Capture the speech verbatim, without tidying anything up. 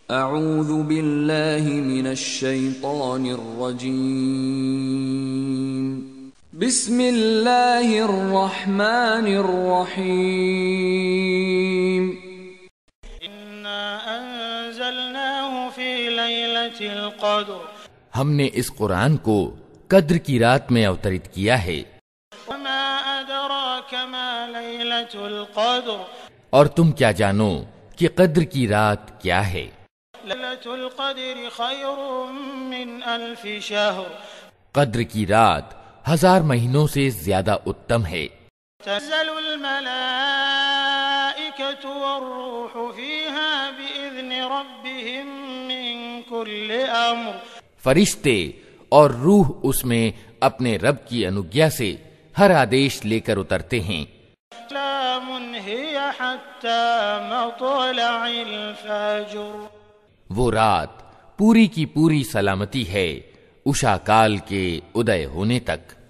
اعوذ باللہ من الشیطان الرجیم بسم اللہ الرحمن الرحیم انا انزلناه فی لیلۃ القدر ہم نے اس قرآن کو قدر کی رات میں اوترت کیا ہے. وما ادراک ما لیلۃ القدر اور تم کیا جانو کہ قدر کی رات کیا ہے. لیلۃ القدر خیر من الف شہر قدر کی رات ہزار مہینوں سے زیادہ اتم ہے. تنزل الملائکۃ والروح فیہا بإذن ربہم من کل امر فرشتے اور روح اس میں اپنے رب کی انوگیا سے ہر آدیش لے کر اترتے ہیں. سلام ہی حتی مطلع الفجر وہ رات پوری کی پوری سلامتی ہے عشاء کال کے ادے ہونے تک.